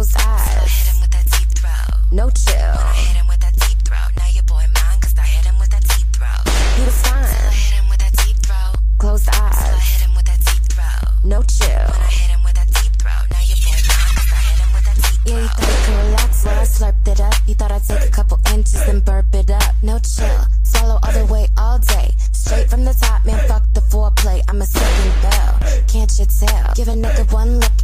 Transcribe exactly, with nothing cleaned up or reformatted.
closed eyes. So I hit him with that deep throat. No chill. When I hit him with that deep throat. Now your boy mine, cause I hit him with that deep throat. He was So I fine. hit him with that deep throat. Closed So I eyes. hit him with that deep throat. No chill. When I hit him with that deep throat. Now your boy mine, cause I hit him with that deep Yeah, you throat. thought you could relax while I slurped it up. You thought I'd take a couple inches and burp it up. No chill. Swallow all the way all day. Straight from the top, man, fuck the foreplay. I'm a second bell. Can't you tell? Give a nigga one look